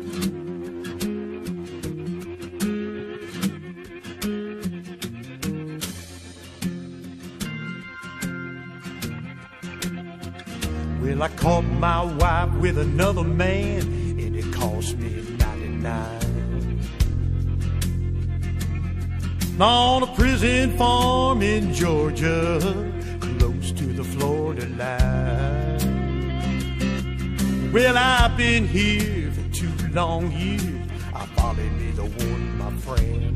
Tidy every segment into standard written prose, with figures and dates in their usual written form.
Well, I caught my wife with another man, and it cost me 99. On a prison farm in Georgia, close to the Florida line. Well, I've been here for 2 long years. I followed me the warden, my friend.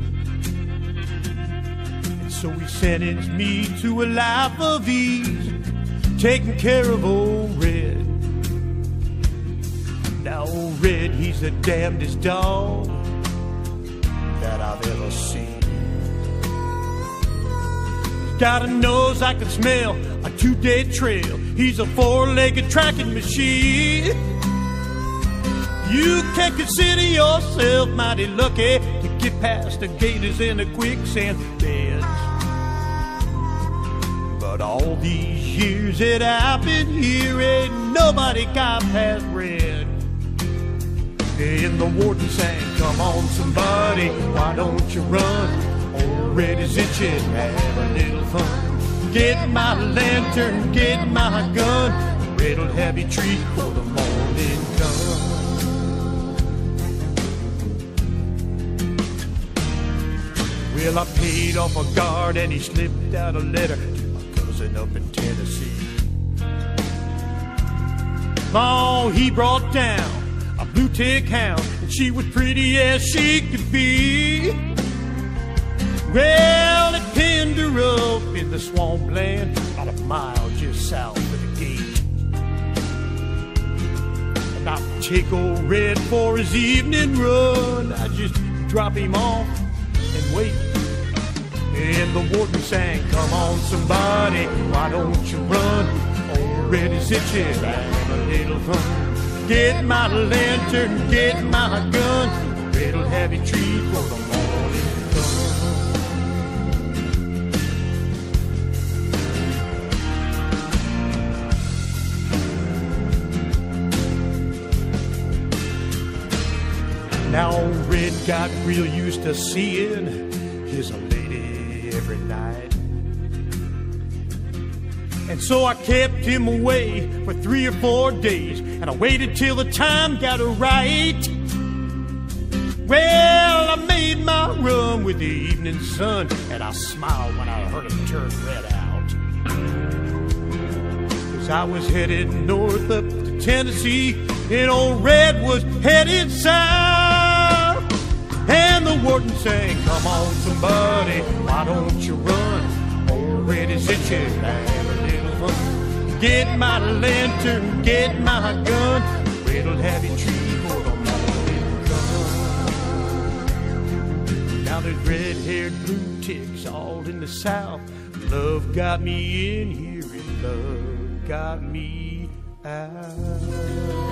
And so he sentenced me to a life of ease, taking care of old Red. Now old Red, he's the damnedest dog that I've ever seen. He's got a nose I can smell a 2-day trail. He's a 4-legged tracking machine. You can consider yourself mighty lucky to get past the gators and the quicksand beds. But all these years that I've been here, ain't nobody got past Red. And the warden sang, come on somebody, why don't you run? Old Red is itching, have a little fun. Get my lantern, get my gun, Red'll have you treat for the morning come. Well, I paid off a guard and he slipped out a letter up in Tennessee. Oh, he brought down a Bluetick Coonhound, and she was pretty as she could be. Well, it pinned her up in the swampland about a mile just south of the gate. And I would take old Red for his evening run. I just drop him off and wait. And the warden sang, come on somebody, why don't you run? Old Red is itching, have a little fun. Get my lantern, get my gun, Red'll have you treat for the morning come. Now old Red got real used to seeing his lady every night. And so I kept him away for 3 or 4 days, and I waited till the time got right. Well, I made my run with the evening sun, and I smiled when I heard him turn Red out. 'Cause I was headed north up to Tennessee, and old Red was headed south. And the warden sang, come on somebody, why don't you run? Old Red is itching, have a little fun. Get my lantern, get my gun, Red'll have you treat for the morning come. Now there's red-haired blue ticks all in the south. Love got me in here and love got me out.